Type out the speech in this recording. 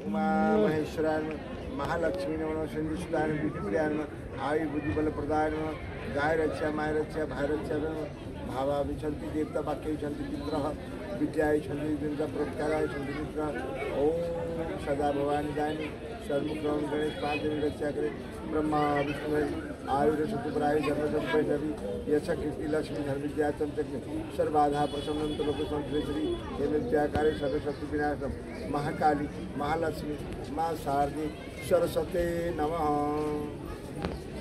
उमा महेश्वराय नमः महालक्ष्मी नमः सिंधुसुताय नमः विष्णुप्रियाय नमः आयु बुद्धि बल प्रदाय नमः गाय रक्षा माय रक्षा भाई रक्षा भावा विचंती देवता वाक्य विचंती चित्र विद्याय छंदी देवता प्रोत्काराय छंदी चित्र ओम सदा भवानी दायनी सर्वमुख गणेश पांच दिन रक्षा करे ब्रह्मा विष्णु आयुर सतुपराय जन्म संपैनवी यश कीर्ति लक्ष्मी धर्म विद्या चंचक्य सर्वाधा प्रसन्नंत लोक संश्री हे विद्याकार्य सर्वशक्ति विनाशम महाकाली महालक्ष्मी माँ शारदी सरस्वती नमः।